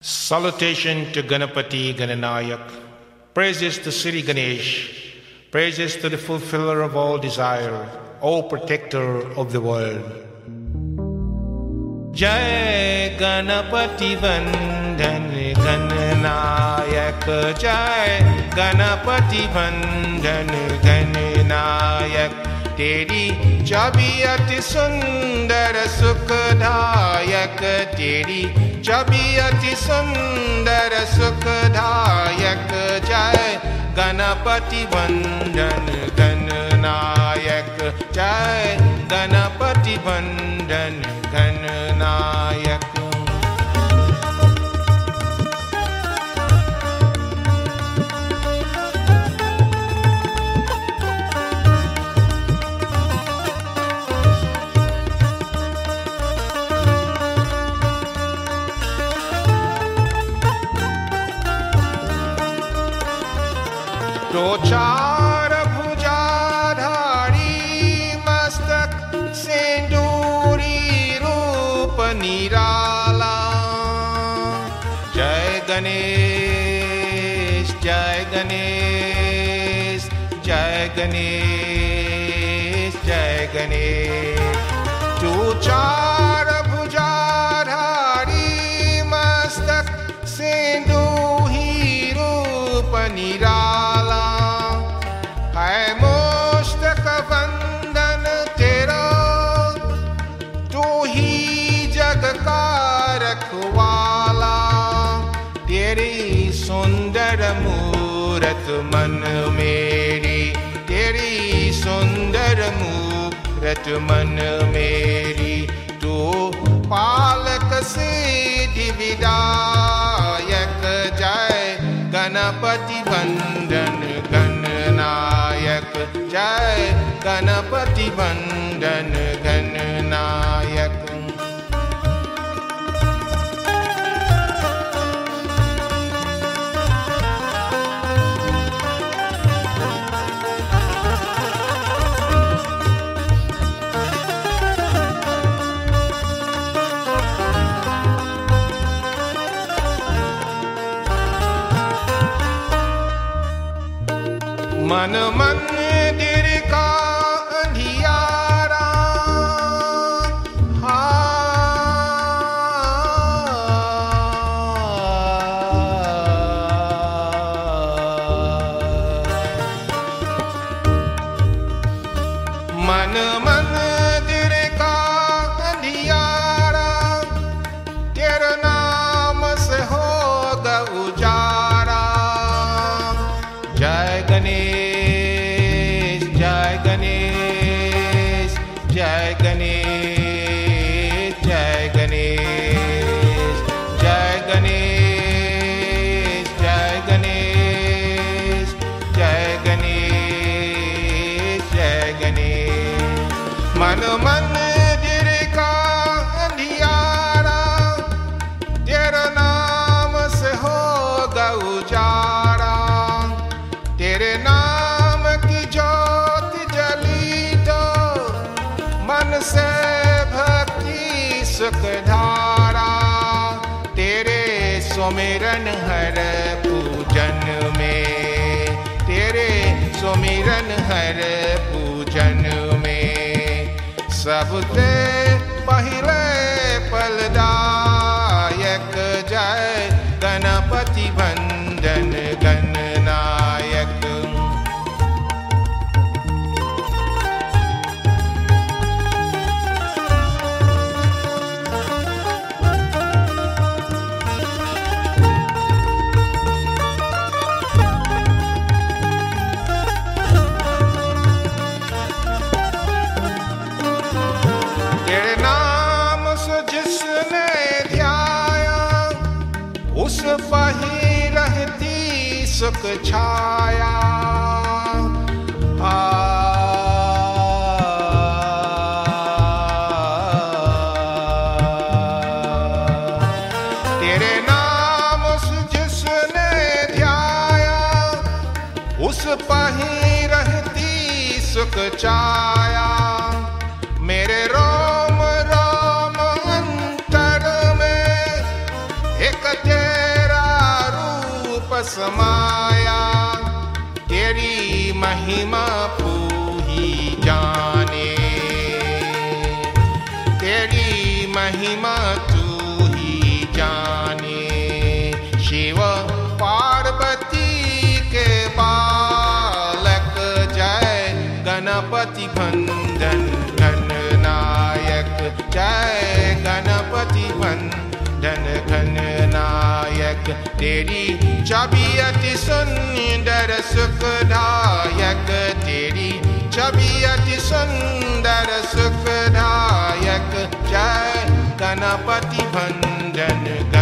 Salutation to Ganapati Gananayak. Praises to Sri Ganesh. Praises to the fulfiller of all desire, O protector of the world. Jai Ganapati Vandhan Gananayak. Jai Ganapati Vandhan Gananayak. तेरी चाबी अति सुंदर सुखदायक, तेरी चाबी अति सुंदर सुखदायक। जय गणपति वंदन गणनायक, जय गणपति वंदन गणनायक। तो चार भुजाधारी मस्तक सिंदूरी रूप निराला। जय गणेश जय गणेश जय गणेश जय गणेश। तू चार भुजाधारी मस्तक सिंदूरी रूप निराला। सुंदर मूरत मन मेरी, तेरी सुंदर मूरत मन मेरी। तू पालक सिद्धि विदायक, जय गणपति वंदन गणनायक, जय गणपति वंदन गणनायक। मन मंदिर का अंधियारा, मन मंदिर का अंधियारा, तेरे नाम से होगा उजारा। जय गणेश जय गणेश जय गणेश जय गणेश जय गणेश जय गणेश जय गणेश जय गणेश। मन मंदिर का अंधियारा, तेरा नाम से होगा उजारा। तेरे नाम की ज्योति जली तो मन से भक्ति सुख धारा। तेरे सुमिरन हर पूजन में, तेरे सुमिरन हर पूजन में। सबसे पहले फलदायक, जय गणपति वंदन गणनायक। तेरे नाम से जिसने ध्याया, उस पर ही रहती सुख छाया। तेरे नाम से जिसने ध्याया, उस पर ही रहती सुख छाया। मेरे रोम रोम अंतर में एक समाया, तेरी महिमा पूही जाने, तेरी महिमा तू ही जाने। शिव पार्वती के बालक जय गणपति भंजन गणनायक, जय गणपति भंजन गणनायक। तेरी छवि अति सुंदर सुखदायक, तेरी छवि अति सुंदर सुखदायक, जय गणपति भंजन